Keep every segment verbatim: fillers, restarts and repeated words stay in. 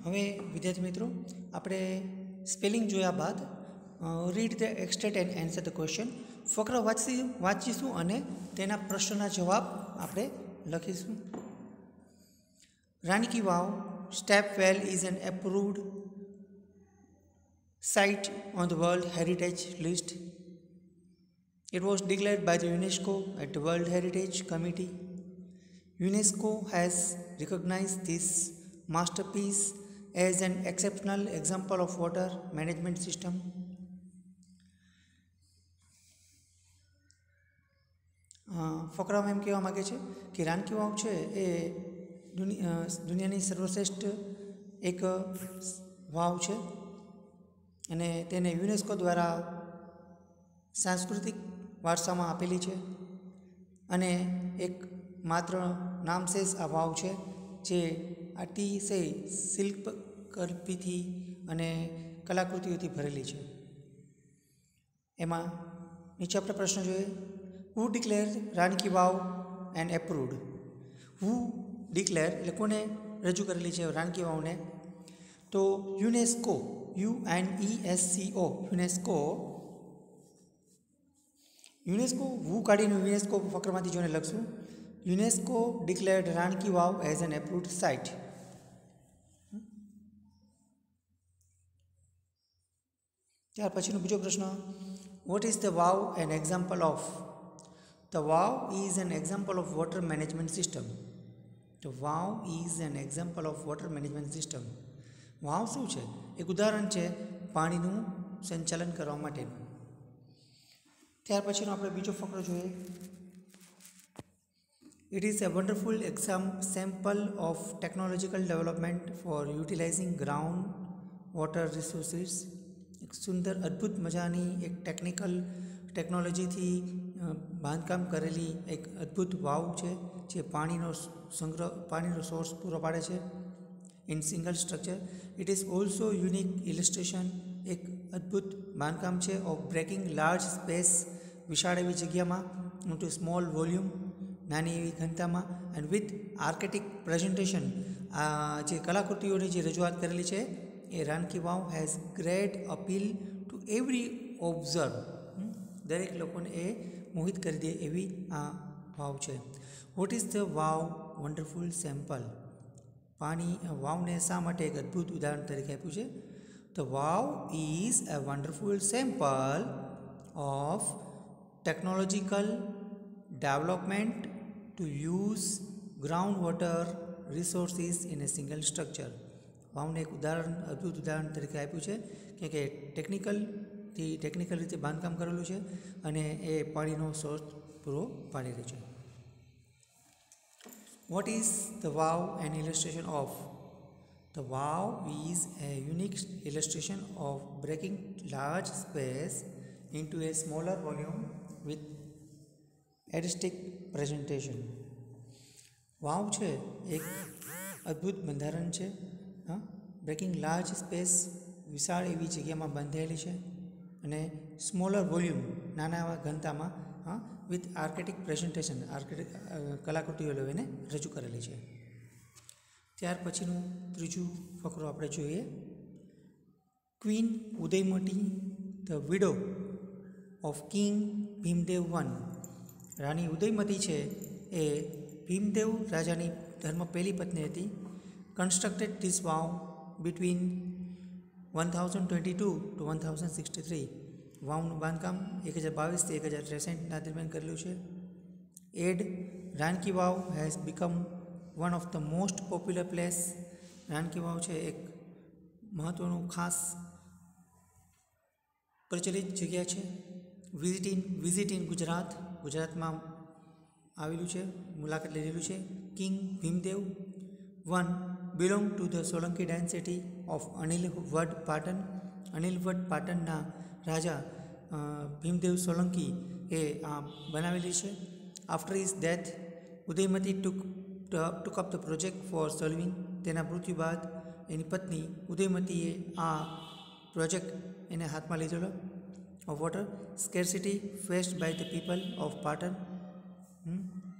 હવે વિદ્યાર્થી મિત્રો આપણે સ્પેલિંગ જોયા બાદ read the extract and answer the question ફકરા વાંચી વાંચીશું અને તેના પ્રશ્નના જવાબ આપણે લખીશું. Rani ki Vav step well is an approved site on the World Heritage List. It was declared by the UNESCO at the World Heritage Committee. UNESCO has recognized this masterpiece as an exceptional example of water management system. ફકરામાં એમ કહેવા માગે છે કે રાણી કી વાવ છે એ દુનિયાની સર્વશ્રેષ્ઠ એક વાવ છે અને તેને યુનેસ્કો દ્વારા સાંસ્કૃતિક વારસામાં આપેલી છે અને એક માત્ર નામશેષ આ વાવ છે જે અતિશય શિલ્પકલ્પીથી અને કલાકૃતિઓથી ભરેલી છે. એમાં નીચે આપણે પ્રશ્ન જોઈએ. Who declare Rani ki Vav and approved. Who declare એટલે કોને રજૂ કરેલી છે રાણી કી વાવને? તો UNESCO, U N E S C O, UNESCO UNESCO વુ કાઢીને યુનેસ્કો ફકરમાંથી જોઈને લખશું. UNESCO declared Rani ki Vav as an approved site. ત્યાર પછીનો બીજો પ્રશ્ન. What is the Vav an example of? The Vav is an example of water management system. The Vav is an example of water management system. વાવ શું છે? એક ઉદાહરણ છે પાણીનું સંચાલન કરવા માટેનું. ત્યાર પછીનો આપણે બીજો ફકરો જોઈએ. It is a wonderful example of technological development for utilizing ground water resources. એક સુંદર અદ્ભુત મજાની એક ટેકનિકલ ટેકનોલોજીથી બાંધકામ કરેલી એક અદ્ભુત વાવ છે જે પાણીનો સંગ્રહ પાણીનો સોર્સ પૂરો પાડે છે in single structure. It is also unique illustration. એક અદ્ભુત બાંધકામ છે ઓફ બ્રેકિંગ લાર્જ સ્પેસ, વિશાળ એવી જગ્યામાં, ટુ સ્મોલ વોલ્યુમ, નાની એવી ઘનતામાં, એન્ડ વિથ આર્કેટિક પ્રેઝન્ટેશન. આ જે કલાકૃતિઓની જે રજૂઆત કરેલી છે એ Rani ki Vav has great appeal to every observe. દરેક લોકોને એ મોહિત કરી દે એવી આ વાવ છે. What is the Vav wonderful sample? પાણી વાવને શા માટે એક અદ્ભુત ઉદાહરણ તરીકે આપ્યું છે? The Vav is a wonderful sample of technological development to use ground water resources in a single structure. વાવને એક ઉદાહરણ અદ્ભુત ઉદાહરણ તરીકે આપ્યું છે કે કે ટેકનિકલથી ટેકનિકલ રીતે બાંધકામ કરેલું છે અને એ પાણીનો સોર્સ પૂરો પાડી રહ્યું છે. What is the wow an illustration of? The wow is a unique illustration of breaking large space into a smaller volume with artistic presentation. વાવ છે એક અદ્ભુત બંધારણ છે. હા, બ્રેકિંગ લાર્જ સ્પેસ, વિશાળ એવી જગ્યામાં બાંધેલી છે અને સ્મોલર વોલ્યુમ, નાના એવા ઘનતામાં, હા, વિથ આર્કેટિક પ્રેઝન્ટેશન, આર્કેટિક કલાકૃતિઓ એને રજૂ કરેલી છે. ત્યાર પછીનું ત્રીજું ફકરો આપણે જોઈએ. Queen Udayamati the widow of king Bhimdev one. રાણી ઉદયમતી છે એ ભીમદેવ રાજાની ધર્મ પહેલી પત્ની હતી. Constructed this Vav between one thousand twenty two to one thousand sixty three. વાવનું બાંધકામ એક હજાર બાવીસથી એક હજાર ત્રેસઠના દરમિયાન કરેલું છે. And Rani ki Vav has become one of the most popular place. Rani ki Vav છે એક મહત્ત્વનું ખાસ પ્રચલિત જગ્યા છે. Visit in visit in Gujarat, ગુજરાતમાં આવેલું છે, મુલાકાત લીધેલું છે. King Bhimdev one belong to the Solanki dynasty of Anilwad Patan. Anilwad પાટનના રાજા ભીમદેવ સોલંકી એ આ બનાવેલી છે. After his death Udayamati took took up the project for solving. તેના મૃત્યુ બાદ એની પત્ની ઉદયમતીએ આ પ્રોજેક્ટ એને હાથમાં લીધેલો of water scarcity faced by the people of Patan.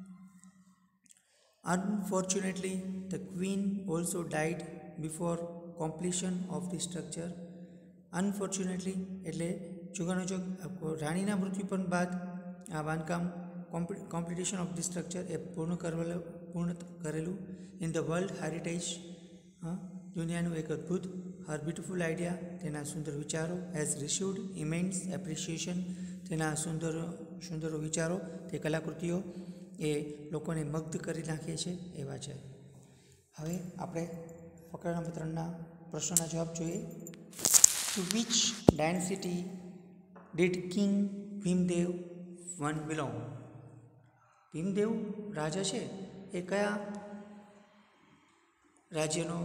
Unfortunately, the queen also died before completion of the structure. Unfortunately, એટલે ચુકાનો ચોક રાણીના મૃત્યુ પણ બાદ આ બાંધકામ કોમ્પ્લિટેશન ઓફ ધી સ્ટ્રક્ચર એ પૂર્ણ કરેલું પૂર્ણ કરેલું ઇન ધ વર્લ્ડ હેરિટેજ દુનિયાનું એક અદ્ભુત હર બ્યુટિફુલ આઈડિયા તેના સુંદર વિચારો હેઝ રિસીવ્ડ ઇમેન્સ એપ્રિસિએશન તેના સુંદર સુંદરો વિચારો તે કલાકૃતિઓ એ લોકોને મગ્ધ કરી નાખે છે એવા છે. હવે આપણે ફકરા નંબર ત્રણના પ્રશ્નના જવાબ જોઈએ. To which dynasty did king Bhimdev one belong? Bhimdev રાજા છે એ કયા રાજ્યનો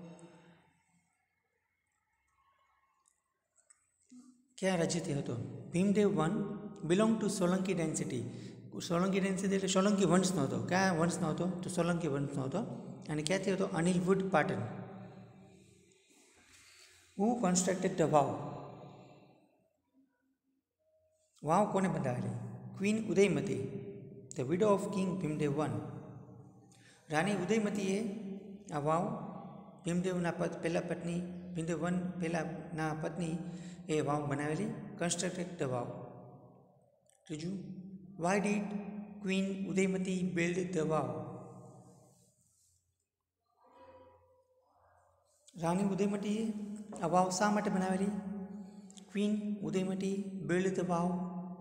કયા રાજ્યથી હતો? Bhimdev one belong to Solanki dynasty. Solanki dynasty એટલે સોલંકી વંશનો હતો. કયા વંશનો હતો? તો સોલંકી વંશનો હતો. અને ક્યાંથી હતો? Anilwad Patan. Who constructed the Vav? વાવ કોને બંધાવેલી? Queen Udayamati, the widow of king Bhimdev one. રાણી ઉદયમતીએ આ વાવ ભીમદેવના પત પહેલા પત્ની ભીમદેવ વન પહેલાંના પત્ની એ વાવ બનાવેલી. Constructed the Vav. ત્રીજું, why did queen Udayamati build the Vav? રાણી ઉદયમતીએ આ વાવ શા માટે બનાવેલી? Queen Udayamati build the Vav